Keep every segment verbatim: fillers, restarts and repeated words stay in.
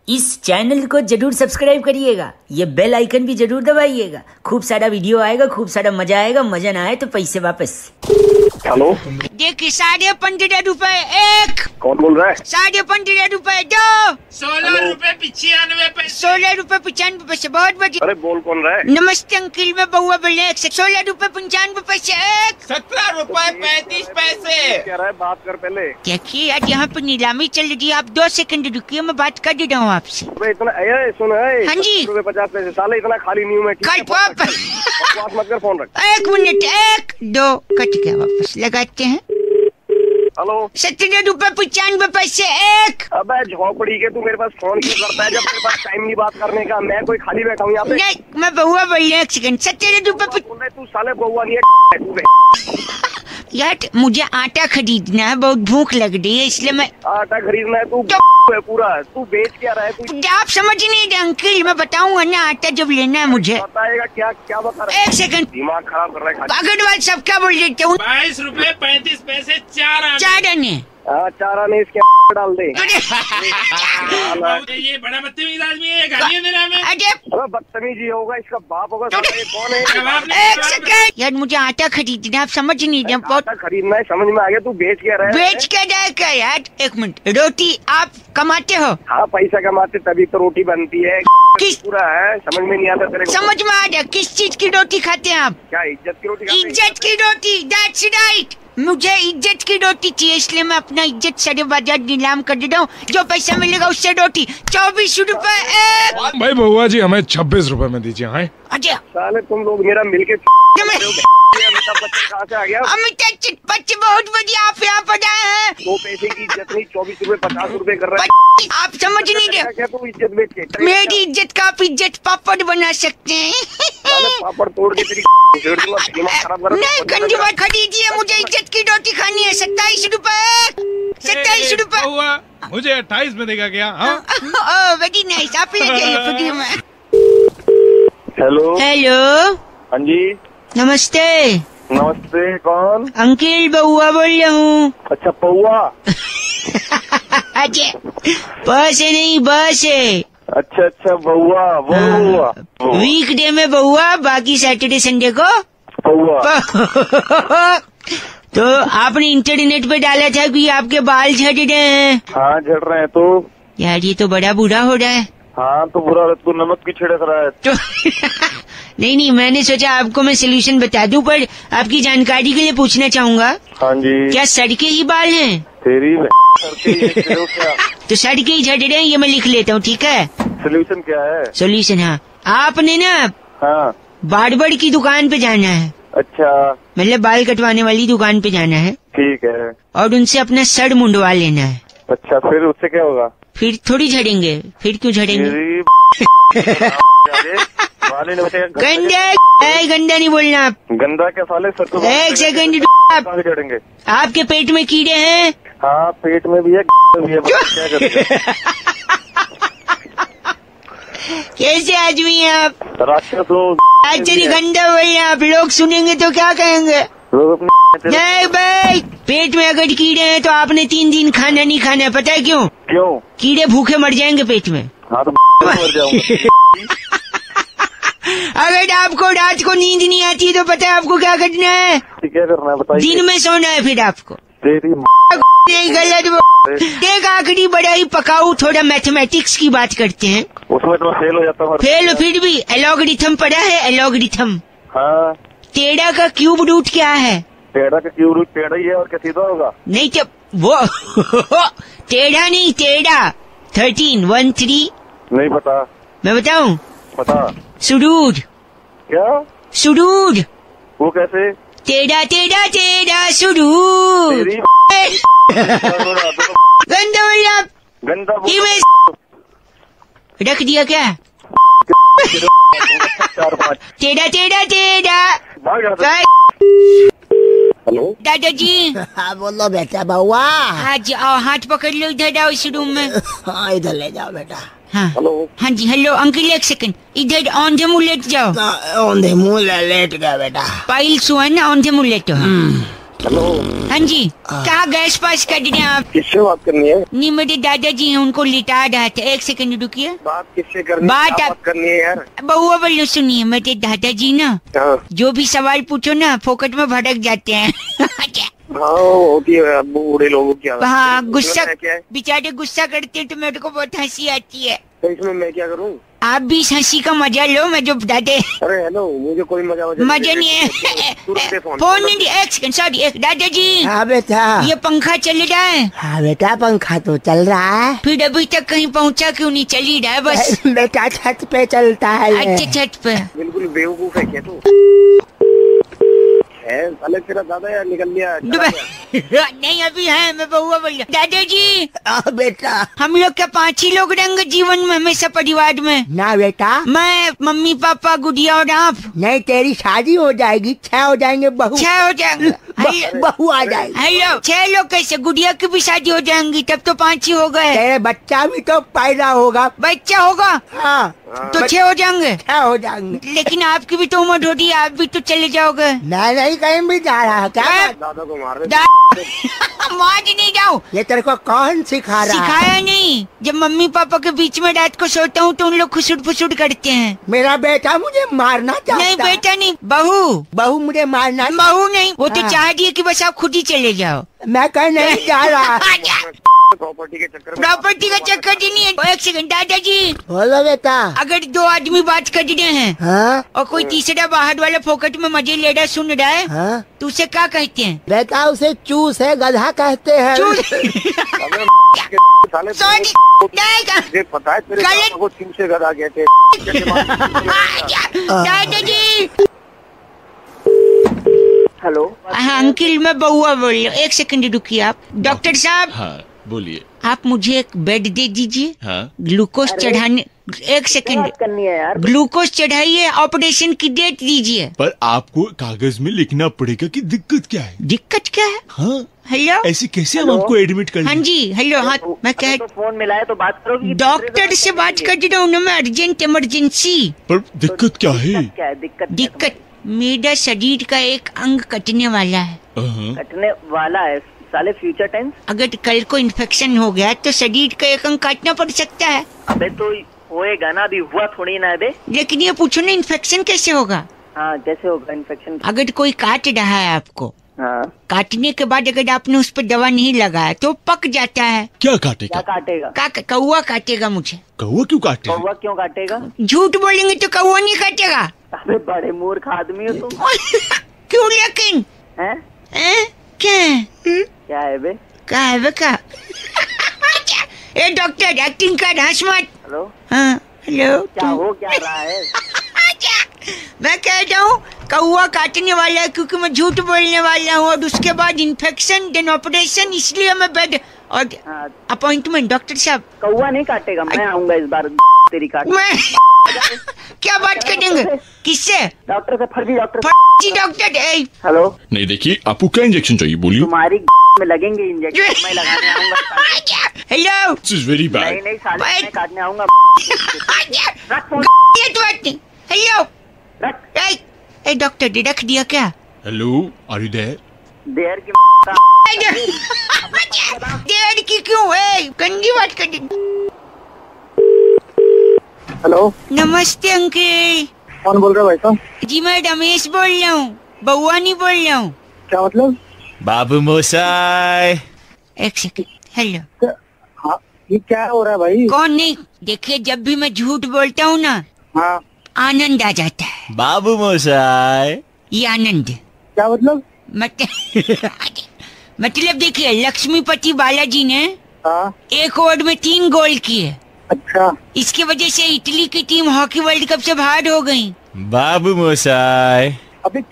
इस चैनल को जरूर सब्सक्राइब करिएगा, ये बेल आइकन भी जरूर दबाइएगा। खूब सारा वीडियो आएगा, खूब सारा मजा आएगा। मजा ना आए तो पैसे वापस। हेलो, देखिए साढ़े पंद्रह रुपए एक। कौन बोल रहा है? साढ़े पंद्रह रुपए दो। सोलह रुपए पिचानवे पैसे। सोलह रुपए पचानवे पैसे। बहुत बढ़िया। अरे बोल कौन रहा है? नमस्ते अंकिल, मैं बउआ बोल रहे हैं। सोलह रुपए पंचानवे पैसे एक। सत्रह रुपए पैंतीस पैसे। क्या रहा है? बात कर पहले। देखिए आज यहाँ पर नीलामी चल रही है, आप दो सेकंड रुकिए, मैं बात कर रहा हूँ आपसे। अबे इतना ए, सुन है। हाँ जी। रुपए पचास पैसे साले, इतना खाली नहीं हूँ मैं। कल पाप। बात मत कर, फोन रख। एक मिनट, एक दो कट गया, वापस लगाते हैं। हेलो, सत्रह रुपए पचानवे पैसे एक। अबे झोपड़ी के तू मेरे पास फोन क्यों करता है जब मेरे पास टाइम नहीं बात करने का? मैं कोई खाली बैठा हूँ यहाँ पे। नहीं, मैं बउआ बोल रही हूँ। एक सेकंड। सत्रह रुपए बोल रहे तू साले बहुआ नहीं है तू। यार मुझे आटा खरीदना है, बहुत भूख लग रही है, इसलिए मैं। आटा खरीदना है तू? है पूरा तू बेच क्या रहा है तू? आप समझ नहीं रहे अंकिल, मैं बताऊंगा ना आटा जब लेना है मुझे। बताएगा क्या क्या बता रहा है? एक सेकंड, दिमाग खराब कर रहा है। अग्रवाल सब क्या बोल देते हूँ? बाईस रुपए पैंतीस पैसे चार आने। चार आने। हाँ, चार आने इसके डाल दे। ये बड़ा बदतमीज आदमी है, गालियाँ दे रहा है हमें। अरे बदतमीजी होगा, इसका बाप होगा। ये कौन है? जवाब नहीं। एक सेकंड यार, मुझे आटा खरीदना है, आप समझ नहीं रहे। बहुत आटा खरीदना है, समझ में आ गया। तू बेच क्या रहा है? बेच के जाए क्या यार? एक मिनट, रोटी आप कमाते हो? हाँ, पैसा कमाते तभी तो रोटी बनती है। किस पूरा है, समझ में नहीं आता तेरे को? समझ में आ गया। किस चीज की रोटी खाते हैं आप? क्या इज्जत की रोटी खाते हैं? इज्जत की रोटी, दैट्स राइट। मुझे इज्जत की रोटी चाहिए, इसलिए मैं अपना इज्जत सारे बाजार नीलाम कर देता हूँ। जो पैसा मिलेगा उससे रोटी। चौबीस रुपए एक। भाई बउआ जी, हमें छब्बीस रुपए में दीजिए। हाँ अच्छा, साले तुम लोग मेरा मिलके अमिताभ बच्चन कहाँ से आ गया? अमिताभ बच्चन बहुत बढ़िया, आप यहाँ पर आए हैं। दो पैसे की इज्जत नहीं, चौबीस रूपए पचास रूपए कर रहा है। आप समझ नहीं रहे। क्या तू इज्जत बेच के? मेरी इज्जत का आप इज्जत पापड़ बना सकते हैं। साले पापड़ तोड़ के तेरी दिमाग खराब कर। नहीं, गंजी बात खरीदिए, मुझे इज्जत की रोटी खानी है। सत्ताईस रुपए। सत्ताईस रुपए। मुझे अट्ठाईस में देगा क्या? हाँ वेरी नाइस, आप ले जाइए फ्री में। हेलो हेलो, हाँ जी, नमस्ते। नमस्ते, कौन? अंकिल बउआ बोल रहा हूँ। अच्छा, पौआ। अच्छा, बस है नहीं, बस है। अच्छा अच्छा, बउआ बउआ। वीकडे में बउआ, बाकी सैटरडे संडे को पौआ। तो आपने इंटरनेट पे डाला था कि आपके बाल झड़ रहे हैं। हाँ, झड़ रहे हैं। तो यार ये तो बड़ा बुरा हो रहा है। हाँ, तो बुरा तू नमक की छिड़क रहा है तो नहीं नहीं, मैंने सोचा आपको मैं सोल्यूशन बता दूं, पर आपकी जानकारी के लिए पूछना चाहूंगा। हाँ जी। क्या सड़के ही बाल हैं? तेरी तो सड़के ही झड़ रहे हैं, ये मैं लिख लेता हूँ, ठीक है? सोल्यूशन क्या है? सोल्यूशन, हाँ, आपने ना हाँ, बार्बर की दुकान पे जाना है। अच्छा, मतलब बाल कटवाने वाली दुकान पे जाना है ठीक है। और उनसे अपना सर मुंडवा लेना है। अच्छा, फिर उससे क्या होगा? फिर थोड़ी झड़ेंगे। फिर क्यों झड़ेंगे? गंदा है, गंदा नहीं बोलना आप। गंदा क्या साले? सर को एक सेकंड, कहाँ झड़ेंगे? आपके पेट में कीड़े हैं? हाँ, पेट में भी है, भी है। क्या करते? कैसे आदमी हैं आप? राक्षस लोग। एक्चुअली गंदा बोल रहे हैं आप, लोग सुनेंगे तो क्या कहेंगे? नहीं भाई, पेट में अगर कीड़े हैं तो आपने तीन दिन खाना नहीं खाना है, पता है क्यों? क्यों? कीड़े भूखे मर जाएंगे पेट में। हाँ, तो मर जाऊंगा। अगर आपको रात को नींद नहीं आती है तो पता है आपको क्या करना है? क्या करना है बताइए? दिन में सोना है फिर आपको। तेरी गलत। एक आखिरी बड़ा ही पकाऊ, थोड़ा मैथमेटिक्स की बात करते हैं। उसमें तो फेल हो जाता हूँ। फेल फिर भी एलॉगरिथम पढ़ा है? एलॉगरिथम। हाँ। टेढ़ा का क्यूब रूट क्या है? टेढ़ा का क्यूब रूट टेढ़ा ही है, और क्या सीधा होगा? नहीं तो वो टेढ़ा नहीं, टेढ़ा। Thirteen one three. नहीं पता। मैं बताऊं? पता। सुडूर। क्या? सुडूर। वो कैसे? टेढ़ा टेढ़ा टेढ़ा सुडूर। गंदा बोलिए आप। गंदा रख दिया क्या? चार पाँच। टेढ़ा टेढ़ा टेढ़ा। हेलो दादाजी। हाँ बोलो बेटा बउआ। आज आओ, हाथ पकड़ लो, इधर आओ इस रूम में। हाँ इधर ले जाओ बेटा। हाँ हेलो। हाँ जी, हेलो अंकल, एक सेकंड, इधर औंधे मुँह लेट जाओ। औंधे मुँह ले लेट गया बेटा। पाइल्स हुआ है ना, औंधे मुँह लेटो। हेलो। हाँ जी, कहाँ गैस पास कर रहे हैं आप? किससे बात करनी है? नहीं, मेरे दादाजी हैं, उनको लिटा रहा था। एक सेकंड रुकिए। बात किससे करनी है? बात क्या आप- बात करनी है यार? बहुआ बोलो, सुनिए, मेरे दादाजी ना हाँ जो भी सवाल पूछो ना फोकट में भड़क जाते हैं। हाँ, होती है अब बूढ़े लोगों की आदत। हाँ, इसमें गुस्सा, मैं क्या है? बेचारे गुस्सा करते हैं तो मेरे को बहुत हंसी आती है। तो इसमें मैं क्या करूँ? आप भी इस हंसी का मजा लो, मैं जो बता दे। अरे हेलो, मुझे कोई मजा वजा मजा नहीं है। तुरंत दे फोन। फोन नहीं, एक सेकंड, सॉरी, एक दादाजी, हाँ बेटा। ये पंखा चल रहा है? हाँ बेटा, पंखा तो चल रहा है। फिर अभी तक कहीं पहुंचा क्यों नहीं? चल ही रहा है बस। बेटा छत पे चलता है ये। अच्छे छत पे। बिल्कुल बेवकूफ है क्या तू? है साले, तेरा दादा यार निकल लिया, चला गया। नहीं, अभी है, मैं बहुआ बोल रहा। दादाजी, हाँ बेटा। हम लोग क्या पांच ही लोग रहेंगे जीवन में हमेशा परिवार में? ना बेटा, मैं, मम्मी पापा, गुड़िया और आप। नहीं, तेरी शादी हो जाएगी, छह हो जाएंगे, बहू छह हो जाएंगे। हेलो, बहू आ जाएगी। हेलो, छह लोग कैसे? गुड़िया की भी शादी हो जाएंगी, तब तो पांच ही हो गए। तेरे बच्चा भी तो पैदा होगा। बच्चा होगा हाँ, तो छह हो जाएंगे। छह हो जाएंगे। लेकिन आपकी भी तो उम्र हो रही है, आप भी तो चले जाओगे। मैं नहीं कहीं भी जा रहा, क्या बात? दादा को मार दे। दा- मार नहीं जाओ। ये तेरे को कौन सिखा रहा है? सिखाया नहीं। जब मम्मी पापा के बीच में रात को सोता हूँ तो उन लोग खुसुट फुसुट करते हैं। मेरा बेटा मुझे मारना चाहता नहीं है। बेटा नहीं, बहू। बहू मुझे मारना। बहू नहीं, वो तो हाँ। चाह रही है कि बस आप खुद ही चले जाओ। मैं कहीं नहीं जा रहा। प्रॉपर्टी के चक्कर में प्रॉपर्टी का चक्कर ही नहीं है। एक सेकंड दादाजी, बोलो बेटा। अगर दो आदमी बात कर रहे हैं हाँ और कोई तीसरा बाहर वाला फोकट में मजे ले रहा सुन रहा है, हाँ तो उसे क्या कहते हैं? बेटा, उसे चूस है, गधा कहते हैं। चूस। साले सॉरी, दादा- तुझे पता है तेरे गलत- दादा को चूस से गधा कहते हैं। दादाजी। हेलो। हाँ अंकिल, मैं बउआ बोल रही हूँ। एक सेकंड रुकिए आप। डॉक्टर साहब, हाँ बोलिए। आप मुझे एक बेड दे दीजिए, हाँ ग्लूकोज चढ़ाने। एक सेकंड, करनी है यार। ग्लूकोज चढ़ाइए, ऑपरेशन की डेट दीजिए। पर आपको कागज में लिखना पड़ेगा कि दिक्कत क्या है। दिक्कत क्या है? हाँ, हेलो। ऐसे कैसे हम आपको एडमिट कर हाँ लें? जी, हेलो। हाँ, मैं कह तो फोन मिलाया तो बात करोगी। डॉक्टर से बात कर रहा हूँ ना मैं, अर्जेंट इमरजेंसी। पर दिक्कत क्या है? क्या है दिक्कत? दिक्कत, मेरा शरीर का एक अंग कटने वाला है। हाँ, कटने वाला है साले, फ्यूचर टेंस। अगर कल को इन्फेक्शन हो गया तो शरीर का एक अंग काटना पड़ सकता है। अबे तो होएगा ना, अभी हुआ थोड़ी ना अबे। लेकिन ये पूछो ना, इन्फेक्शन कैसे होगा? हाँ, कैसे होगा इन्फेक्शन? अगर कोई काट रहा है आपको, हाँ, काटने के बाद अगर आपने उस पर दवा नहीं लगाया तो पक जाता है। क्या क्या काटेगा? काटेगा? का कौआ काटेगा मुझे। कौवा क्यों काटेगा? कौवा क्यों काटेगा? झूठ बोलेंगे तो कौआ नहीं काटेगा। अबे बड़े मूर्ख आदमी हो तुम। क्यों लेकिन? हैं? हैं? क्या है? क्या है बे? क्या है बे का? ए डॉक्टर, एक्टिंग कर, हंस मत। हेलो, हाँ हेलो। क्या हो क्या रहा है? मैं कह रहा हूँ कौआ काटने वाला है क्योंकि मैं झूठ बोलने वाला हूँ, और उसके बाद इन्फेक्शन देन ऑपरेशन, इसलिए मैं बेड और हाँ, अपॉइंटमेंट। डॉक्टर साहब, कौवा नहीं काटेगा, मैं आऊंगा इस बार तेरी काट। मैं क्या बात करेंगे? किससे? डॉक्टर से, फर्जी डॉक्टर। फर्जी डॉक्टर? ए, हेलो, नहीं देखिए, आपको क्या इंजेक्शन चाहिए बोलिए। तुम्हारी में लगेंगे इंजेक्शन, मैं लगाने आऊंगा। हेलो। दिस इज वेरी नहीं बैड। नहीं साले, Wait. मैं काटने आऊंगा। रख फोन, ये तो बात नहीं। हेलो। रख। ए, ए डॉक्टर, रख दिया क्या? Hello, are you there? देर की देर की क्यों है? गंदी बात कर दी। हेलो, नमस्ते अंकल। कौन बोल रहे हो भाई साहब? जी मैं रमेश बोल रहा हूँ, बउआ नहीं बोल रहा हूँ। क्या मतलब? बाबू मोसाई। एक सेकंड। हेलो। क्या- हाँ, ये क्या हो रहा है भाई? कौन नहीं? देखिए, जब भी मैं झूठ बोलता हूँ ना, हाँ, आनंद आ जाता है। बाबू मोसाई। ये आनंद क्या मतलब? मत मतलब देखिए, लक्ष्मीपति बालाजी ने हाँ, एक ओवर में तीन गोल किए। अच्छा। इसकी वजह से इटली की टीम हॉकी वर्ल्ड कप से बाहर हो गई। बाबू मोसाई। अभी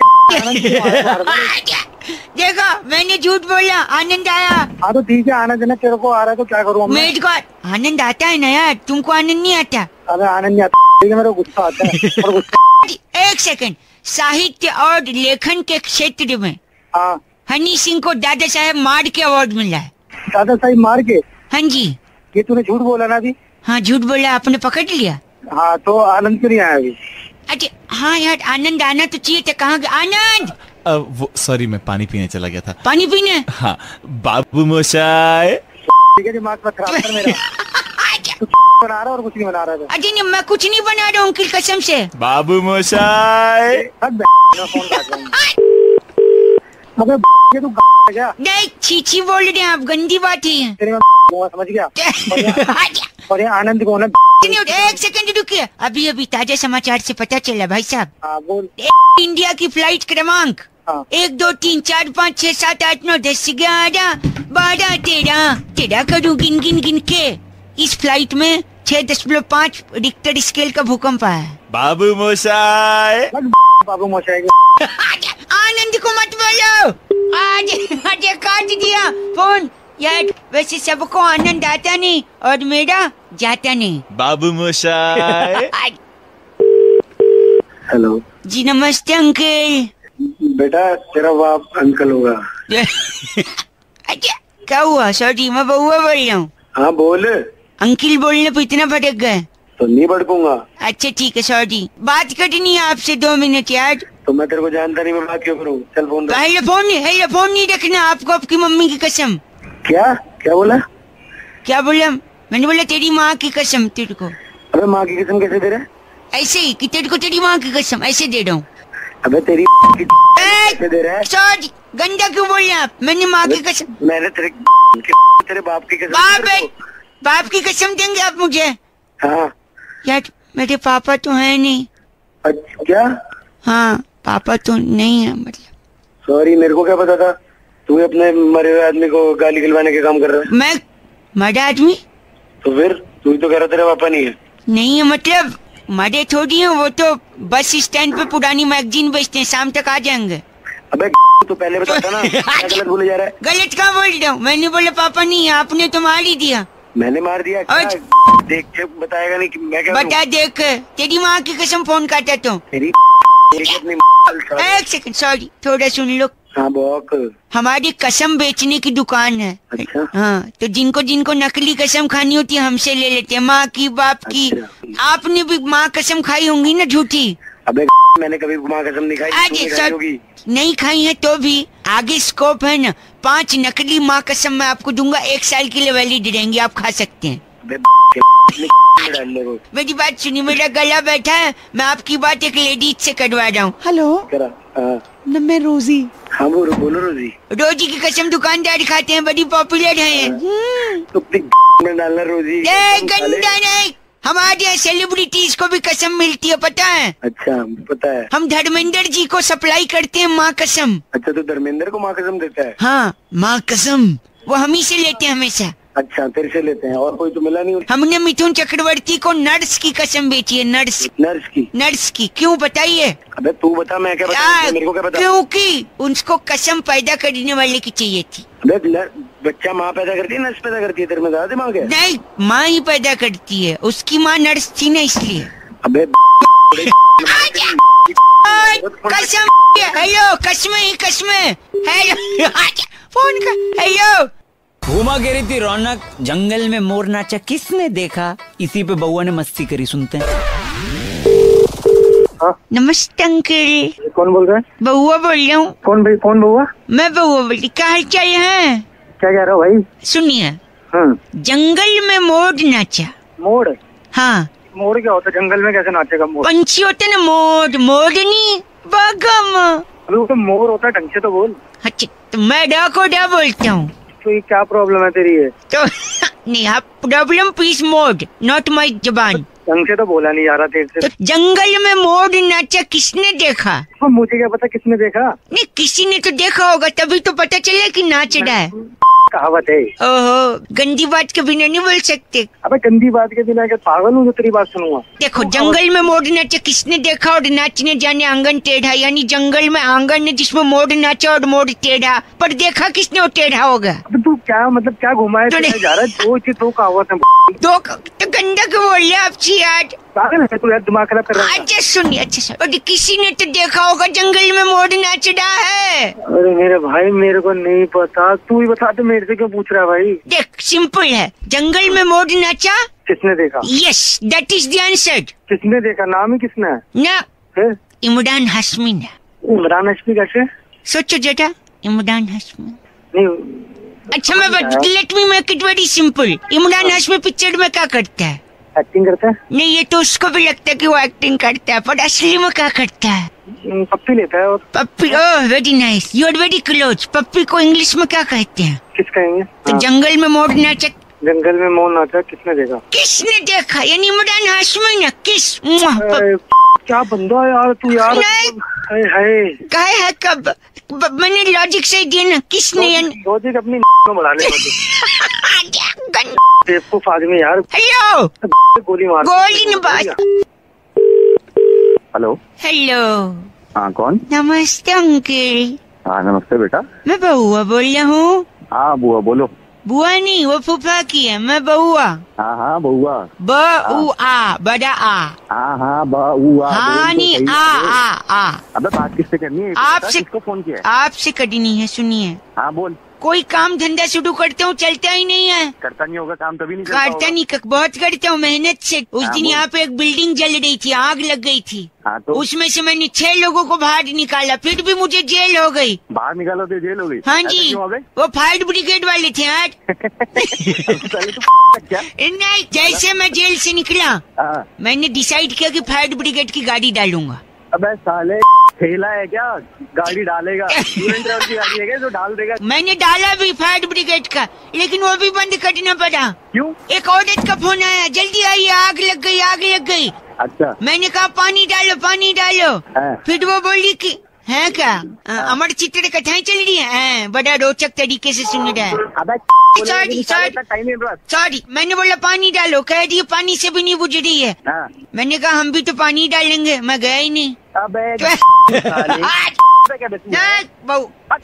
देखो, मैंने झूठ बोला, आनंद आया। हाँ तो ठीक है, आनंद ना तेरे को आ रहा है तो क्या करूँ मैं? मेरे को आनंद आता है ना यार, तुमको आनंद नहीं आता? अबे आनंद नहीं आता, ठीक है, मेरे को गुस्सा आता है और गुस्सा। एक सेकंड, साहित्य और लेखन के क्षेत्र में हाँ, हनी सिंह को दादा साहेब मार के अवार्ड मिला है। दादा साहिब मार के? हाँ जी। ये तूने झूठ बोला ना अभी? हाँ झूठ बोला, आपने पकड़ लिया। हाँ, तो आनंद क्यों नहीं आया अभी? अच्छा हाँ यार, आनंद आना तो चाहिए था। कहाँ गया आनंद? अ, वो सॉरी मैं पानी पीने चला गया था। पानी पीने? हाँ बाबू मोशाय। ठीक है दिमाग मत खराब कर मेरा। बना रहा और कुछ नहीं बना रहा था। अरे नहीं, मैं कुछ नहीं बना रहा हूँ अंकिल, कसम से। बाबू मोशाय। अब फोन काट रहा हूँ। अबे ये तू क्या? नहीं छीछी बोल रहे हैं आप, गंदी बात है। तेरे में समझ गया। और ये आनंद कौन है? एक सेकंड रुकिए, अभी अभी ताजा समाचार से पता चला भाई साहब। हाँ बोल। इंडिया की फ्लाइट क्रमांक हाँ। एक दो तीन चार पाँच छह सात आठ नौ दस ग्यारह बारह तेरह तेरह करूँ गिन गिन गिन के। इस फ्लाइट में छह दशमलव पाँच रिक्टर स्केल का भूकंप आया है। बाबू मोशाय। बाबू मोशाय। आनंद को मत बोलो, आज आज काट दिया फोन यार। वैसे सबको आनंद आता नहीं और मेरा जाता नहीं। बाबू मोशाय। हेलो जी नमस्ते अंकल। बेटा तेरा बाप अंकल होगा। अच्छा क्या हुआ? सॉरी मैं बउआ बोल रहा हूँ। हाँ बोल। अंकिल बोलने पे इतना भटक गए? तो नहीं भड़कूंगा। अच्छा ठीक है, सॉरी। बात करनी है आपसे दो मिनट यार। तो मैं तेरे को जानता नहीं, मैं बात क्यों करूँ? चल फोन रख। हेलो फोन नहीं, हेलो फोन नहीं रखना आपको, आपकी मम्मी की कसम। क्या क्या बोला? क्या बोला? मैंने बोला तेरी माँ की कसम तेरे को। अबे माँ की कसम कैसे दे रहा है? ऐसे ही कि तेरे को तेरी माँ की कसम ऐसे दे रहा हूँ। अबे तेरी की कैसे दे रहा है? सॉरी गंदा क्यों बोल रहे हैं आप? मैंने माँ की कसम। मैंने तेरे तेरे बाप की कसम। बाप है, बाप की कसम देंगे आप मुझे? हाँ यार मेरे पापा तो है नहीं। अच्छा क्या? हाँ पापा तो नहीं है मतलब। सॉरी मेरे को क्या पता था तू अपने मरे हुए आदमी को गाली गलवाने के काम कर रहा है। मैं मरा आदमी? तो फिर तू ही तो कह रहा तेरा पापा नहीं है। नहीं है मतलब मरे थोड़ी है, वो तो बस स्टैंड पे पुरानी मैगजीन बेचते हैं, शाम तक आ जाएंगे। अबे तू पहले बताता ना, क्या गलत बोले जा रहा है? गलत कहाँ बोल रहा हूँ? मैंने बोला पापा नहीं है, आपने तो मार ही दिया। मैंने मार दिया क्या? और- देख के बताएगा नहीं कि मैं क्या बता देख, तेरी माँ की कसम फोन काटा तो। तेरी अपनी एक सेकंड सॉरी, थोड़ा सुन लो। हाँ बॉक। हमारी कसम बेचने की दुकान है। अच्छा। हाँ तो जिनको जिनको नकली कसम खानी होती है हमसे ले लेते हैं, माँ की बाप की। अच्छा। आपने भी माँ कसम खाई होंगी ना झूठी? अबे मैंने कभी माँ कसम नहीं खाई, आगे तूने खाई सर होगी। नहीं खाई है तो भी आगे स्कोप है ना। पांच नकली माँ कसम मैं आपको दूंगा, एक साल के लिए वैलिड रहेंगी, आप खा सकते हैं। अबे के डाल ले वो। मेरी बात सुनिए, मेरा गला बैठा है, मैं आपकी बात एक लेडीज से करवा रहा हूँ। हेलो करा हाँ न मैं रोजी। हाँ बोलो बोलो रोजी। रोजी की कसम दुकानदार खाते हैं, बड़ी पॉपुलर है। तो में डालना रोजी। ये गंदा नहीं, हमारे यहाँ सेलिब्रिटीज को भी कसम मिलती है पता है? अच्छा पता है। हम धर्मेंद्र जी को सप्लाई करते हैं माँ कसम। अच्छा तो धर्मेंद्र को माँ कसम देता है? हाँ माँ कसम वो हम ही से लेते हैं हमेशा। अच्छा तेरे से लेते हैं, और कोई तो मिला नहीं? हमने मिथुन चक्रवर्ती को नर्स की कसम बेची है, नर्स नर्स की? नर्स की क्यों बताइए? अबे तू बता, मैं क्या बता, मेरे को क्या पता? क्योंकि उनको कसम पैदा करने वाले की चाहिए थी। अबे बच्चा माँ पैदा करती है नर्स पैदा करती है? तेरे में ज्यादा दिमाग है? नहीं माँ ही पैदा करती है, उसकी माँ नर्स थी ना इसलिए। अबे कसम हेलो कसमें ही कसमें हेलो फोन का हेलो। घूमा गिरी थी रौनक, जंगल में मोर नाचा किसने देखा, इसी पे बउआ ने मस्ती करी, सुनते हैं। नमस्ते अंकल। कौन बोल रहा है? बउआ बोल रहा हूँ। कौन भाई? कौन बउआ? मैं बउआ बोल रही, क्या हाल चाल है? क्या कह रहा हो भाई? सुनिए, हम्म जंगल में मोर नाचा। मोर? हाँ मोर क्या होता है? जंगल में कैसे नाचेगा मोर? पंछी होते ना मोर, मोरनी बगम। अभी वो तो मोर होता है, ढंग से तो बोल। अच्छा तो मैं डा को डा बोलता हूँ। तो ये क्या प्रॉब्लम है तेरी? है तो नहीं आप problem peace mode not my जबान। ढंग से तो बोला नहीं जा रहा तेरे से। तो जंगल में मोर नाचा किसने देखा? तो मुझे क्या पता किसने देखा? नहीं किसी ने तो देखा होगा, तभी तो पता चला कि नाच रहा है। कहावत है। ओहो गंदी बात के बिना नहीं बोल सकते। अबे गंदी बात के बिना क्या पागल हूँ जो तेरी बात सुनूंगा? देखो जंगल में मोर नाचा किसने देखा और नाचने जाने आंगन टेढ़ा, यानी जंगल में आंगन है जिसमें मोर नाचा और मोर टेढ़ा, पर देखा किसने और टेढ़ा होगा? अबे तू क्या मतलब क्या घुमाए तो जा रहा है? दो चीज दो कहावत है। दो तो गंदा क्यों बोल रहे आप छी यार? पागल है तू यार, दिमाग खराब कर रहा है। अच्छा सुनिए, अच्छा सर, और किसी ने तो देखा होगा जंगल में मोर नाच रहा है। अरे मेरे भाई मेरे को नहीं पता, तू ही बता दे, मेरे से क्यों पूछ रहा है भाई? देख सिंपल है, जंगल में मोर नाचा। किसने देखा? Yes that is the answer. किसने देखा? नाम ही किसने है? ना फिर? इमरान हाशमी ने। इमरान हाशमी कैसे? सोचो जरा, इमरान हाशमी। नहीं अच्छा मैं let me make it very simple. Imran Hashmi picture में क्या करता है? एक्टिंग करता है। नहीं ये तो उसको भी लगता है कि वो एक्टिंग करता है, पर असली में क्या करता है? पप्पी लेता है। और पप्पी, oh very nice, you are very close. पप्पी को इंग्लिश में क्या कहते हैं? किस कहेंगे? तो जंगल में मोर नाचक। जंगल में मोर नाचा किसने देखा? किसने देखा? यानी इमरान हाशमी ना किस? क्या बंदा है यार तू यार। हाय हाय कहे है कब? ब- मैंने लॉजिक से दिया ना, किसने? लॉजिक अपनी में बढ़ा ले। बेवकूफ आदमी यार। हेलो, गोली मार। गोली न बात। हेलो हेलो, हाँ कौन? नमस्ते अंकल। हाँ नमस्ते बेटा। मैं बउआ बोल रहा हूँ। हाँ बुआ बोलो। बुआ नहीं, वो फूफा की है, मैं बउआ। हाँ हाँ बउआ। बउआ, बड़ा आ। हाँ हाँ बउआ। हाँ नहीं, आ आ आ। अबे बात किससे करनी है? आपसे। किसको फोन किया है? आपसे करनी है, सुनिए। हाँ बोल। कोई काम धंधा शुरू करते हूँ चलता ही नहीं है। करता नहीं होगा काम तभी नहीं करता करता होगा। नहीं, क- बहुत करता हूँ मेहनत से। उस हाँ, दिन बोल। यहाँ पे एक बिल्डिंग जल रही थी, आग लग गई थी। हाँ तो उसमें से मैंने छह लोगों को बाहर निकाला, फिर भी मुझे जेल हो गई। बाहर निकालो तो जेल हो गई। हाँ ऐसा जी, क्यों हो गई? वो फायर ब्रिगेड वाले थे आज। साले तू क्या? नहीं, जैसे मैं जेल से निकला हाँ। मैंने डिसाइड किया कि फायर ब्रिगेड की गाड़ी डालूंगा। अबे साले ठेला है क्या? गाड़ी डालेगा? स्टूडेंट ट्रैवल की गाड़ी है क्या जो डाल देगा? मैंने डाला भी फायर ब्रिगेड का, लेकिन वो भी बंद करना पड़ा। क्यों? एक औरत का फोन आया, जल्दी आइए, आग लग गई, आग लग गई। अच्छा मैंने कहा पानी डालो, पानी डालो। हाँ। फिर वो बोली कि है क्या? अ, अमर चित्र कथाएं चल रही है, बड़ा रोचक तरीके से सुन रहा है। अबे सॉरी सॉरी टाइम है बस। सॉरी, मैंने बोला पानी डालो, कह रही है पानी से भी नहीं बुझ रही है। हाँ। मैंने कहा हम भी तो पानी डालेंगे, मैं गया ही नहीं। अबे आज- क्या बेचू? नहीं, बहू,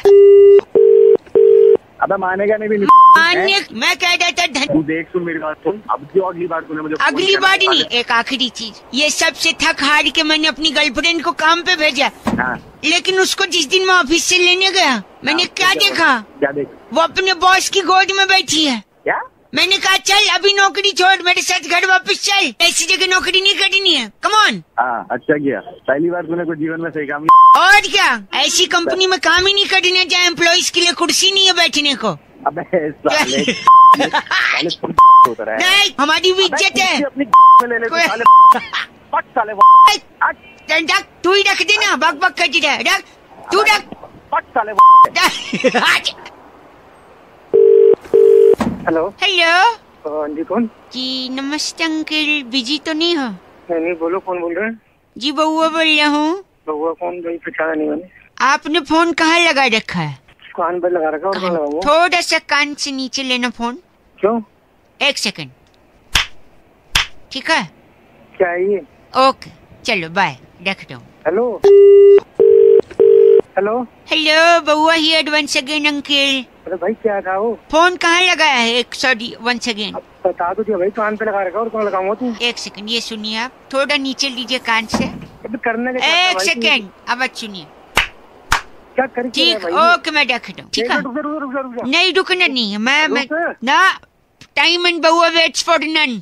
अबे मानेगा नहीं भी नहीं। मान्य, मैं कह रहा था धन- तू देख सुन मेरी बात सुन। अब जो अगली बार तूने मुझे फोन अगली किया बार ना, नहीं, एक आखिरी चीज, ये सबसे थक हार के मैंने अपनी गर्लफ्रेंड को काम पे भेजा, हाँ लेकिन उसको जिस दिन मैं ऑफिस से लेने गया मैंने हाँ, क्या देखा? क्या देख? वो अपने बॉस की गोद में बैठी है। क्या? मैंने कहा चल अभी नौकरी छोड़, मेरे साथ घर वापस चल, ऐसी जगह नौकरी नहीं करनी है, कम ऑन। हाँ अच्छा किया, पहली बार तूने कुछ जीवन में सही काम नहीं। और क्या, ऐसी कंपनी में काम ही नहीं करने जहाँ एम्प्लॉइज के लिए कुर्सी नहीं है बैठने को। अबे साले साले होता रहा है। नहीं, हमारी भी इज्जत है। अपनी में ले ले तू साले। पट साले ए, रख, तू ही रख देना, बक बक कर रहा है, रख, तू रख। पट साले। हेलो हेलो हाँ जी कौन? जी नमस्ते अंकल, बिजी तो नहीं हो? नहीं नहीं बोलो कौन बोल रहे हैं? जी बउआ बोल रहा हूँ। बउआ कौन? भाई पहचाना नहीं मैंने। आपने फोन कहाँ लगा रखा है? कान पर लगा रखा और कहाँ लगा हुआ? थोड़ा सा कान से नीचे लेना फोन। क्यों? एक सेकंड, ठीक है? क्या है ये? ओके चलो बाय, रख दो। हेलो हेलो हेलो बउआ हियर वंस अगेन अंकल। अरे भाई क्या था वो? फोन कहाँ लगाया है? एक सॉरी वंस अगेन। अब बता तो दिया भाई, कान पे लगा रखा और कहाँ लगाऊंगा तू? एक सेकंड, ये सुनिए आप, थोड़ा नीचे लीजिए कान से। अबे करने का क्या था एक भाई? सेकंड, अब आज सुनिए। क्या कर क्या ठीक, रहा है भाई? ओके मैं रख दूँ, ठीक एक है? मिनट, रुक जा, रुक जा, रुक जा, रुक जा। नहीं रुकना नहीं है, मैं मैं रुक। ना, टाइम एंड बउआ वेट्स फॉर नन।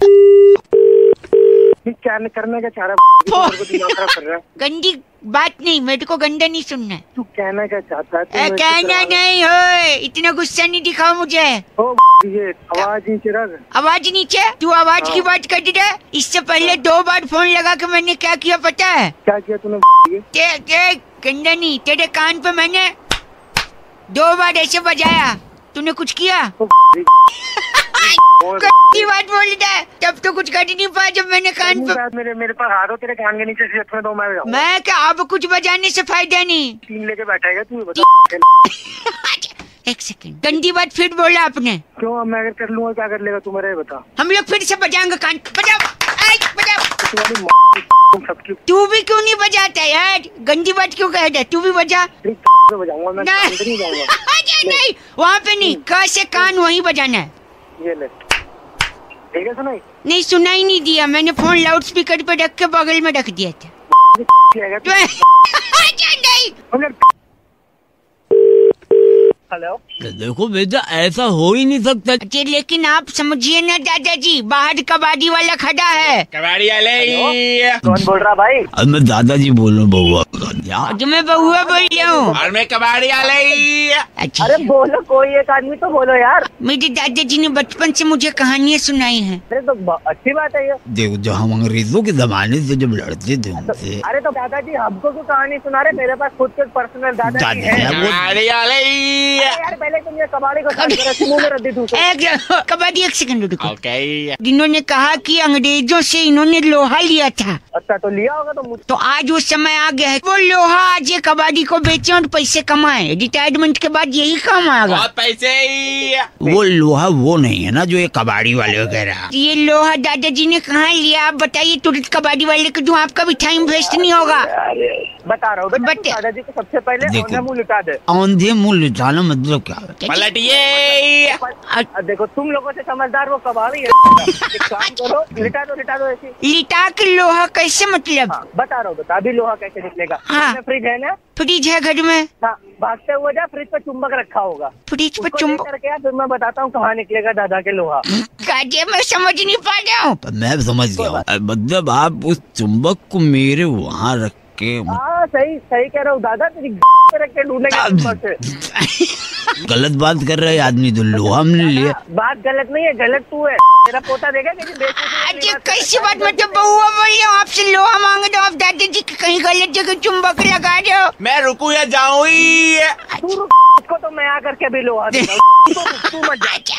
ये क्या करने का चाह रहा है? मेरे को दिमाग खराब कर रहा है। गंदी बात नहीं, मेरे को गंदा नहीं सुनना है। तू कहना क्या चाहता है? तू ए, मेरे से कहना करा- नहीं हो, इतना गुस्सा नहीं दिखाओ मुझे। ओ ये आवाज नीचे रख। आवाज नीचे? तू आवाज हाँ। की बात कर रहा है? इससे पहले दो बार फोन लगा के मैंने क्या किया पता है? क्या किया तूने? ये ते, ते, गंदा नहीं, तेरे कान पे मैंने दो बार ऐसे बजाया, तूने कुछ किया? ओ, और गंदी बात बोल रहा है, तब तो कुछ कर ही नहीं पाया जब मैंने कान पे। मेरे मेरे पास हाथ हो, तेरे कान के नीचे से दो मैं बजाऊंगा। मैं क्या, अब कुछ बजाने से फायदा नहीं। तीन लेके बैठा है तू, बता। एक सेकंड, गंदी बात फिर बोला आपने। क्यों? अब मैं अगर कर लूंगा क्या कर लेगा तू? मेरे बता। हम लोग फिर से बजाएंगे कान, बजाओ, आई, बजाओ। तुम्हारी माँ सबकी तू भी क्यों नहीं बजाता यार? गंदी बात क्यों कह रहा है? तू भी बजा। से बजाऊंगा मैं, नहीं, कान पे नहीं जाऊंगा। नहीं, वहाँ पे नहीं, क से कान वहीं बजाना है। ये ले, ठीक है सुनाई? नहीं सुना ही नहीं दिया, मैंने फोन लाउड स्पीकर पे रख के बगल में रख दिया था। आएगा तो तू। नहीं, हमने हेलो। देखो बेटा ऐसा हो ही नहीं सकता। अरे लेकिन आप समझिए ना दादाजी, बाहर कबाड़ी वाला खड़ा है। कबाड़ी वाले कौन बोल रहा भाई? अब मैं दादाजी बोल रहा हूँ बउआ। जो मैं बउआ बोल रहा हूँ। और मैं कबाड़ी वाले। अच्छा अरे बोलो, कोई एक आदमी तो बोलो यार। मेरे दादाजी ने बचपन से मुझे कहानियाँ सुनाई हैं। अरे तो ब- अच्छी बात है ये। देखो जो हम अंग्रेजों के जमाने से जब लड़ते थे उनसे। अरे तो दादाजी हमको क्यों कहानी सुना रहे? मेरे पास खुद के पर्सनल दादाजी दादी है। है वो। कबाड़ी वाले। अरे यार पहले तुम ये कबाड़ी को साफ करो, मुंह में रद्दी दूसरा। एक कबाड़ी एक सेकंड रुको। ओके। जिन्होंने कहा कि अंग्रेजों से इन्होंने लोहा लिया था, अच्छा तो लिया होगा तो मुझ तो आज वो समय आ गया है वो लोहा आज ये कबाड़ी को बेचे और पैसे कमाए। रिटायरमेंट के बाद यही काम आएगा। बहुत पैसे। वो लोहा वो नहीं है ना जो ये कबाड़ी वाले वगैरह। ये लोहा दादाजी ने कहाँ लिया आप बताइए? तुरंत कबाड़ी वाले को दूं, आपका भी टाइम वेस्ट नहीं होगा। बता रहा हूँ बेटा, बट- तू दादाजी को सबसे पहले देखो। औंधा मुंह लुटा दे। औंधे मुंह लिटाना मतलब क्या होता पलटिए। अब देखो तुम लोगों से समझदार वो कबाड़ी है। एक काम करो, लिटा दो लिटा दो ऐसी। लिटा के लोहा कैसे मतलब? हाँ, बता रहा हूँ बता, अभी लोहा कैसे निकलेगा? हाँ। इसमें फ्रिज है ना? फ्रिज है घर में। हाँ, भागते हुए जा, फ्रिज पे चुंबक रखा होगा। फ्रिज पे उसको चुंबक लेकर के आ, फिर मैं बताता हूँ कहाँ निकलेगा दादा के लोहा। काजे मैं समझ नहीं पा रहा हूँ। है। मैं समझ गया हूँ। मतलब आप उस चुंबक को मेरे वहाँ रख के हाँ सही सही कह रहा हूँ दादा, तेरी पे रख के ढूंढेगा चुंबक से। गलत बात कर रहे हैं आदमी। तो लोहा हमने लिया। बात गलत नहीं है, गलत तू है। तेरा पोता देगा कि अरे कैसी बात मतलब बउआ बोल रहे हो? आपसे लोहा मांगे तो आप दादाजी की कहीं गलत जगह चुंबक लगा रहे हो। मैं रुकू या जाऊँ ही? तू रुक, उसको तो मैं आकर के भी लोहा दूंगा। तू रुक, तू मत जा।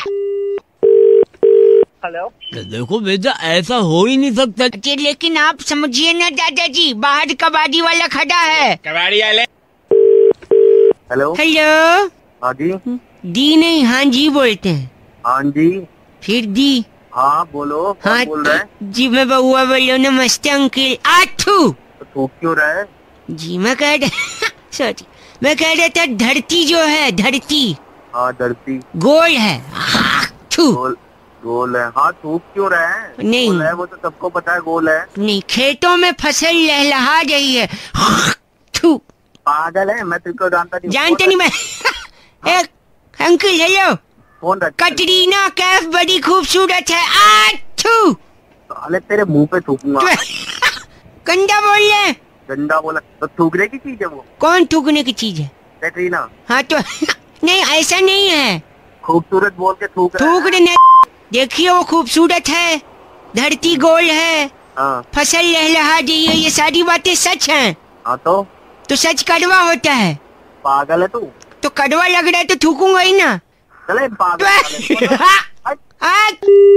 हेलो। देखो बेटा ऐसा हो ही नहीं सकता। अरे लेकिन आप समझिए ना दादाजी, बाहर कबाड़ी वाला खड़ा है। कबाड़ी वाले। हेलो। हेलो। हाँ जी। दी नहीं हाँ जी बोलते हैं। हाँ जी। फिर दी। हाँ बोलो, कौन हाँ बोल रहा है? जी मैं बउआ बोल रहा हूँ। नमस्ते अंकल। आठू तो थूक क्यों रहा है? जी मैं कह रहा सॉरी मैं कह रहा था धरती जो है धरती हाँ धरती गोल है। आठू गोल गोल है। हाँ थूक क्यों रहा है? नहीं। गोल है, वो तो सबको पता है गोल है। नहीं, खेतों में फसल लहलहा रही है। आठू पागल है, मैं तुझको जानता नहीं। जानते नहीं मैं। एक अंकल हेलो। कौन रखा? कटरीना कैफ बड़ी खूबसूरत है। आठू साले तेरे मुंह पे थूकूंगा। गंदा बोल रहे हैं। गंदा बोला तो थूकने की चीज है वो। कौन थूकने की चीज है? कैटरीना हाँ तो नहीं ऐसा नहीं है। खूबसूरत बोल के थूक रहा है। थूक रहे देखिए वो खूबसूरत है, धरती गोल है, हाँ फसल लहलहा रही है, ये सारी बातें सच हैं। हाँ तो तो सच कड़वा होता है। पागल है तू। तो कड़वा लग रहा है तो थूकूंगा ही ना। चले पागल साले। हट, आ,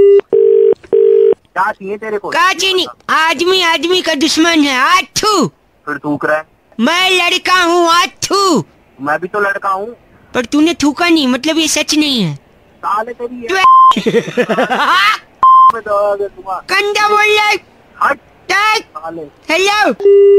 क्या चाहिए तेरे को? का चीनी आदमी आदमी का दुश्मन है। आठू फिर थूक रहा है। मैं लड़का हूँ। आठू मैं भी तो लड़का हूँ। पर तूने थूका नहीं, मतलब ये सच नहीं है। साले तेरी है। मैं दवा दे दूंगा। कंधा बोल रहा है। हट टक। साले। हेलो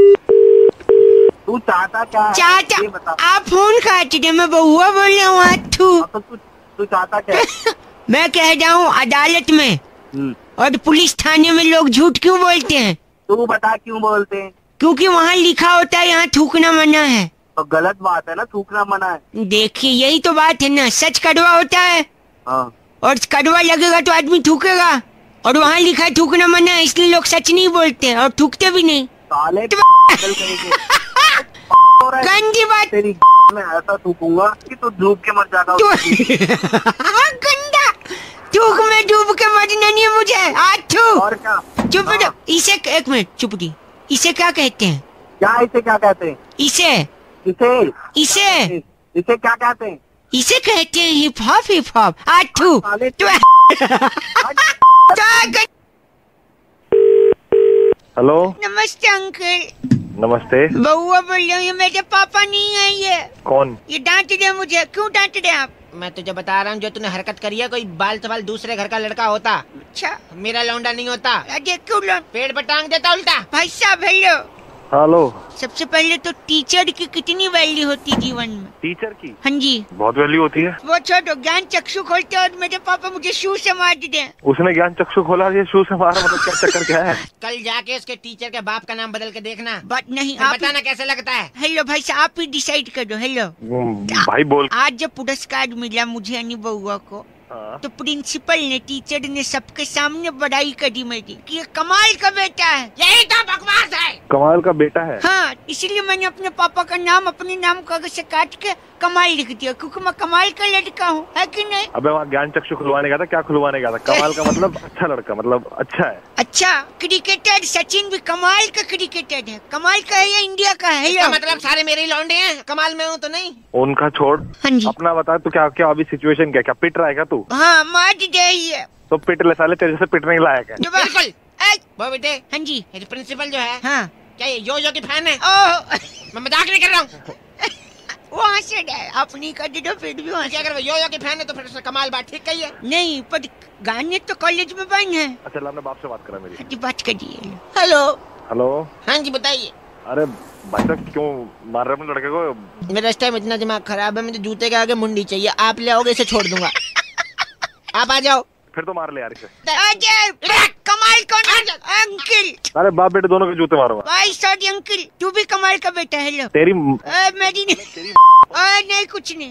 तू चाहता क्या है? चाचा ये बता। आप फोन काट रहे, मैं बउआ बोल रहा हूँ। आठू हाँ, तो तू तू चाहता क्या है? मैं कह रहा हूँ अदालत में हम्म, और पुलिस थाने में लोग झूठ क्यों बोलते हैं? तू बता क्यों बोलते हैं? क्योंकि वहाँ लिखा होता है यहाँ थूकना मना है। तो गलत बात है ना, थूकना मना है। देखिए यही तो बात है ना, सच कड़वा होता है हाँ और कड़वा लगेगा तो आदमी थूकेगा, और वहाँ लिखा है थूकना मना है, इसलिए लोग सच नहीं बोलते और थूकते भी नहीं। साले पागल करेंगे। हो रहा है। गंदी बात। तेरी मैं ऐसा थूकूंगा कि तू डूब के मर जाएगा। तू- गंदा थूक में डूब के मरना नहीं है मुझे। आठू और क्या? चुप हाँ। रहो। इसे एक मिनट चुप रही। इसे क्या कहते हैं? क्या इसे क्या कहते हैं? इसे इसे इसे इसे क्या कहते हैं? इसे कहते हैं हिप हॉप। Hip hop. आठू साले तू- हेलो नमस्ते अंकल। नमस्ते। बउआ बोल रही हूँ, ये मेरे पापा नहीं है। ये कौन? ये डांट रहे मुझे। क्यों डांट रहे आप? मैं तुझे बता रहा हूँ, जो तूने हरकत करी है कोई बाल सवाल दूसरे घर का लड़का होता, अच्छा मेरा लौंडा नहीं होता। अरे क्यों लो? पेड़ पर टांग देता उल्टा। भाई साहब हेलो। हेलो। सबसे पहले तो टीचर की कितनी वैल्यू होती है जीवन में? टीचर की हाँ जी, बहुत वैल्यू होती है। वो छोड़ो, ज्ञान चक्षु खोलते और मेरे पापा मुझे शू से मार दे। उसने ज्ञान चक्षु खोला, ये शू से मारा, मतलब क्या चक्कर क्या है? कल जाके उसके टीचर के बाप का नाम बदल के देखना, बात नहीं, फिर आप बताना कैसे लगता है। हेलो भाई साहब, आप ही डिसाइड कर दो। हेलो भाई बोल। आज जब पुरस्कार मिला मुझे अनुभव को, हाँ। तो प्रिंसिपल ने, टीचर ने सबके सामने बड़ाई करी मेरी कि ये कमाल का बेटा है। यही तो बकवास है। कमाल का बेटा है। हाँ, इसलिए मैंने अपने पापा का नाम अपने नाम कागज से काट के कमाल लिख दिया, क्योंकि मैं कमाल का लड़का हूँ, है कि नहीं? अबे वहाँ ज्ञान चक्षु खुलवाने गया था, क्या खुलवाने गया था? कमाल का मतलब अच्छा लड़का, मतलब अच्छा है। अच्छा, क्रिकेटर सचिन भी कमाल का क्रिकेटर है। कमाल का है या इंडिया का है? इसका मतलब सारे मेरे ही लौंडे हैं, कमाल में हूँ तो नहीं। उनका छोड़, हाँ जी। अपना बता तू, क्या क्या अभी सिचुएशन क्या क्या पिट रहा है क्या तू? हाँ, मार रही है तो पिट ले साले, तेरे से पिटने के लायक है। बिल्कुल। ए, वो बेटे, हाँ जी। ये प्रिंसिपल जो है, हाँ, क्या ये यो यो की फैन है? ओह, मैं मजाक नहीं कर रहा हूँ। वहाँ से डर, अपनी कर दो फिर भी वहाँ से। अगर वो यो यो की फैन है तो फिर उसने कमाल बात ठीक कही है। नहीं, पर गाने तो कॉलेज में बंद है। अच्छा ला, अपने बाप से बात करा मेरी। जी, बात करिए। हेलो। हेलो। हाँ जी बताइए। अरे भाई साहब क्यों मार रहे अपने लड़के को? मेरा इस टाइम इतना दिमाग खराब है, मुझे जूते के आगे मुंडी चाहिए। आप ले आओगे, इसे छोड़ दूंगा। आप आ जाओ। फिर तो मार ले यार इसे। अजय, कमाल कौन है? अंकिल। अरे बाप बेटे दोनों के जूते मारूंगा। भाई सॉरी अंकिल, तू भी कमाल का बेटा। हेलो। तेरी आ, मेरी नहीं, आ, नहीं कुछ नहीं।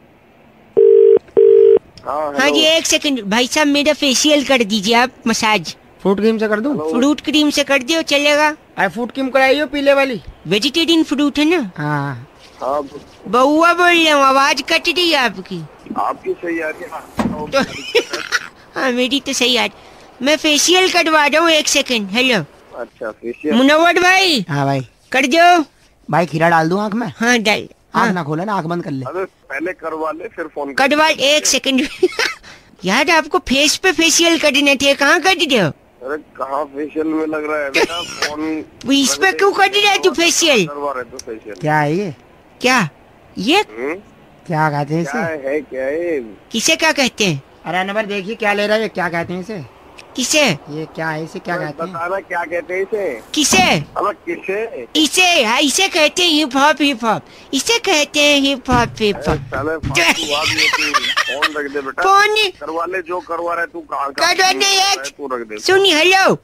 हाँ, हाँ जी, एक सेकंड भाई साहब, मेरा फेशियल कर दीजिए आप, मसाज। फ्रूट क्रीम से कर दूं? फ्रूट क्रीम से कर दियो, चलेगा? अरे फ्रूट क्रीम कराइयो पीले वाली। वेजिटेरियन फ्रूट है ना? हाँ। हाँ, बउआ बोल रहे हूँ, आवाज कट रही है आपकी। आपकी सही आ रही है। तो हाँ, मेरी तो सही आज। मैं फेशियल करवा रहा हूँ, एक सेकंड। हेलो। अच्छा फेशियल। मुनव्वर भाई। हाँ भाई। कर दो भाई खीरा डाल दूं आँख में? हाँ डाल। आँख ना खोले ना, आँख बंद कर ले। अरे पहले करवा ले फिर फोन कर। करवा, एक सेकंड। यार आपको फेस पे फेशियल करने थे, कहाँ कर दिए हो? अरे कहाँ फेशियल में लग रहा है बेटा, फोन इस पे क्यों कर रहा है तू फेशियल? करवा रहे तो फेशियल। क्या है ये? क्या ये क्या कहते हैं क्या इसे? है क्या है? किसे क्या कहते हैं? अरे नंबर देखिए क्या ले रहा है, क्या कहते हैं इसे? किसे? ये क्या है, इसे क्या कहते हैं? बताना क्या कहते हैं इसे? किसे? अबे किसे? इसे, हाँ, इसे कहते हैं हिप हॉप। हिप हॉप इसे कहते हैं, हिप हॉप। हिप हॉप साले फालतू बात ये तू फोन रख दे बेटा। फोन करवा ले जो करवा रहा है तू। कहाँ करवा दे एक। तू रख दे। सुनी। हेलो।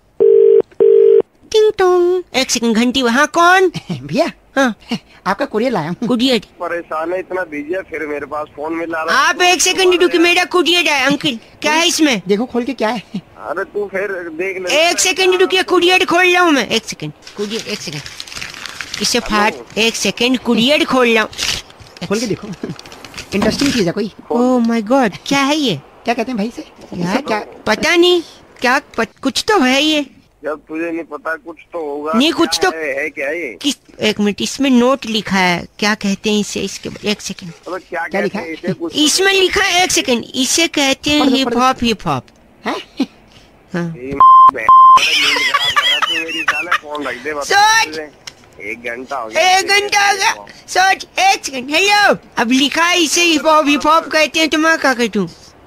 टिंग टोंग। एक सेकंड, घंटी। वहाँ कौन? भैया, हाँ, आपका कुरियर लाया हूँ। कुरियर। परेशान है, इतना बिजी है, फिर मेरे पास फोन मिला रहा है। आप एक सेकंड रुकिए, मेरा कुरियर है। अंकल क्या है इसमें? देखो खोल के क्या है। अरे तू फिर देख ले। एक सेकंड रुकिए, कुरियर खोल रहा हूँ मैं। एक सेकंड, कुरियर, एक सेकंड। इसे फाड़, एक सेकंड, कुरियर खोल रहा हूँ। खोल के देखो, इंटरेस्टिंग चीज है कोई। ओह माय गॉड, क्या है ये? क्या कहते हैं भाई से? यार क्या पता नहीं, क्या पत, कुछ तो है ये। जब तुझे नहीं पता कुछ तो होगा। नहीं, कुछ क्या तो- है, है क्या ये? किस, एक मिनट, इसमें नोट लिखा है, क्या कहते हैं इसे? इसके एक सेकंड, अबे क्या क्या लिखा कहते हैं है? इसे? कुछ इसमें लिखा है, एक सेकंड, इसे कहते हैं पढ़ दो, हिप पढ़ दो। हॉप। हिप हॉप हैं? हाँ। ये बहन, नींद खराब कर रहा है तू मेरी। साले फोन रख दे बस। सोच। एक घंटा हो गया। एक घंटा हो गया। सोच, एक सेकंड। हेलो, अब लिखा है इसे हिप हॉप। हिप हॉप कहते हैं, तो मैं क्या कहूँ?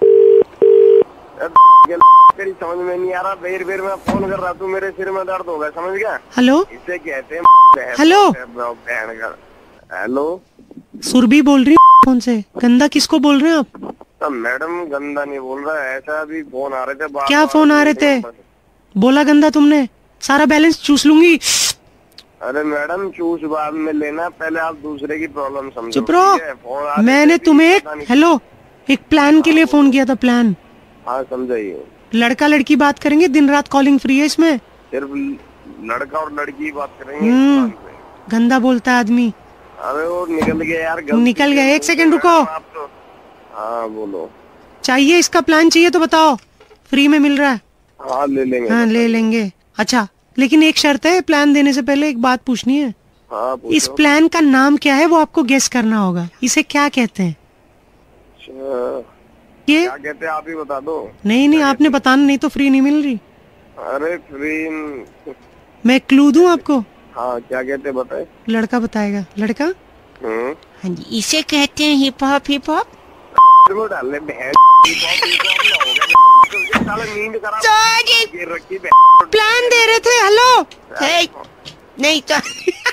तेरी समझ में नहीं आ रहा, बेर बेर में फोन कर रहा तू, मेरे सिर में दर्द हो गया, समझ गया? हेलो इसे कहते हैं बहन- हेलो? बहन का। हेलो। सुरभि बोल रही हूँ फोन से। गंदा किसको बोल रहे हैं आप? तो मैडम गंदा नहीं बोल रहा है, ऐसा अभी फोन आ रहे थे। बार- क्या बार फोन आ रहे थे? बोला गंदा तुमने, सारा बैलेंस चूस लूंगी। अरे मैडम चूस बाद में लेना, पहले आप दूसरे की प्रॉब्लम समझो। चुप रहो। ठीक है? फोन आ रहे मैंने थे, तुम्हें पता एक नहीं- हेलो एक प्लान के लिए फोन किया था। प्लान, हाँ समझाइए। लड़का लड़की बात करेंगे, दिन रात कॉलिंग फ्री है इसमें। सिर्फ लड़का और लड़की की बात करेंगे हम्म। इस बात पे। गंदा बोलता है आदमी। अरे वो निकल गया यार, गलती निकल से। गया, एक सेकंड रुको। आप तो हाँ बोलो। चाहिए इसका प्लान चाहिए तो बताओ, फ्री में मिल रहा है। हाँ ले लेंगे। हाँ ले लेंगे। अच्छा, लेकिन एक शर्त है, प्लान देने से पहले एक बात पूछनी है। हाँ इस पूछो। प्लान का नाम क्या है वो आपको गेस करना होगा। इसे क्या कहते हैं? अच्छा, ये क्या कहते हैं आप ही बता दो। नहीं नहीं, आपने बताना, नहीं तो फ्री नहीं मिल रही। अरे फ्री। मैं क्लू दूं आपको? हाँ क्या कहते हैं बताए। लड़का बताएगा। लड़का? हम्म। हाँ जी, इसे कहते हैं हिप हॉप। हिप हॉप वो डालने बहन हो गया। साला नींद खराब सॉरी, गिर रखी बहन। प्लान दे रहे थे। हेलो, नहीं तो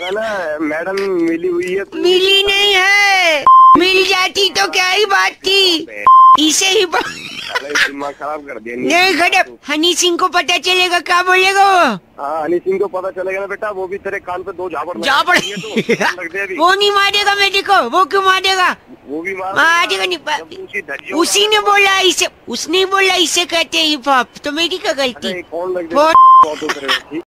है ना मैडम मिली हुई है। मिली नहीं है, मिल जाती तो क्या ही बात थी, इसे ही ब... दिमाग खराब कर दिया। नहीं खराब, हनी सिंह को पता चलेगा क्या बोलेगा वो? हाँ हनी सिंह को पता चलेगा ना बेटा, वो भी तेरे कान पे दो झापड़ झापड़ वो नहीं मारेगा मेरे को, वो क्यों मारेगा? वो भी मार मारेगा नहीं, उसी ने बोला इसे, उसने बोला इसे कहते हिप हॉप, तो मेरी क्या गलती? कौन लग